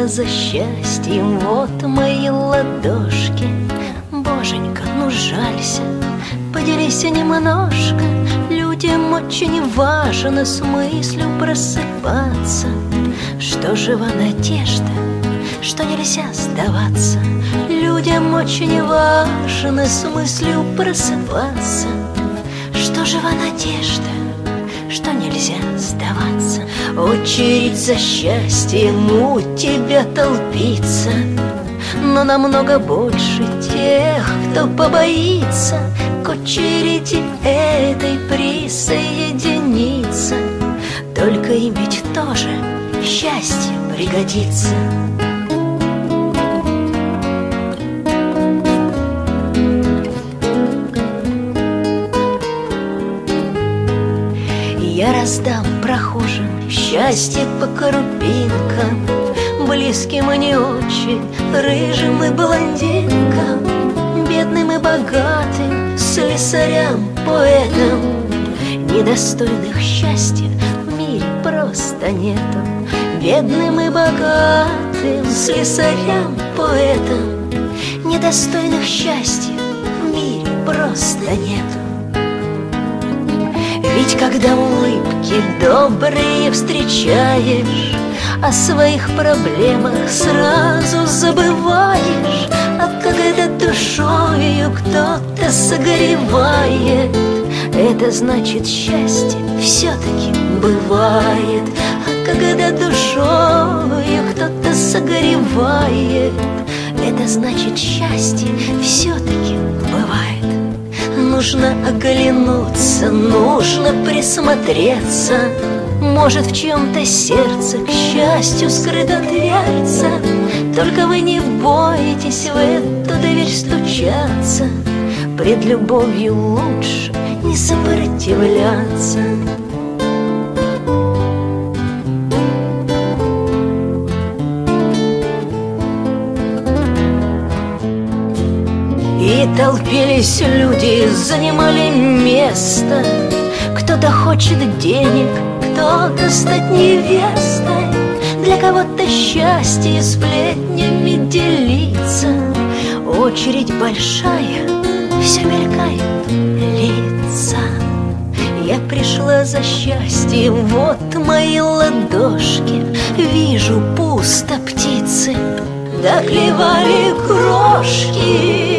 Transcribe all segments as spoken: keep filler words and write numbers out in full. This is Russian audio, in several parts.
пришла за счастьем, вот мои ладошки. Боженька, ну жалься, поделись немножко. Людям очень важно с мыслью просыпаться, что жива надежда, что нельзя сдаваться. Людям очень важно с мыслью просыпаться, что жива надежда, что нельзя сдаваться. Очередь за счастьем у тебя толпится, но намного больше тех, кто побоится к очереди этой присоединиться. Только им ведь тоже счастье пригодится. Я раздам прохожим счастье по крупинкам, близким и не очень, рыжим и блондинкам, бедным и богатым, слесарям, поэтам. Недостойных счастья в мире просто нету. Бедным и богатым, слесарям, поэтам. Недостойных счастья в мире просто нету. Ведь когда улыбки добрые встречаешь, о своих проблемах сразу забываешь. А когда душою кто-то согревает, это значит счастье все-таки бывает. А когда душою кто-то согревает, это значит счастье все-таки бывает. Нужно оглянуться, нужно присмотреться. Может, в чьем-то сердце к счастью скрыта дверца. Только вы не бойтесь в эту дверь стучаться. Пред любовью лучше не сопротивляться. И толпились люди, занимали место. Кто-то хочет денег, кто-то стать невестой, для кого-то счастье сплетнями делиться. Очередь большая, все мелькают лица. Я пришла за счастьем, вот мои ладошки. Вижу, пусто птицы доклевали крошки.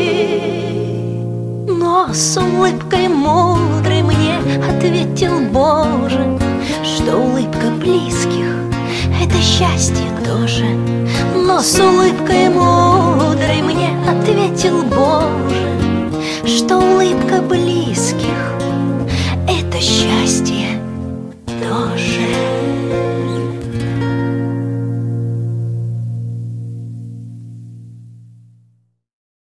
Но с улыбкой мудрой мне ответил Боже, что улыбка близких — это счастье тоже. Но с улыбкой мудрой мне ответил Боже, что улыбка близких — это счастье тоже.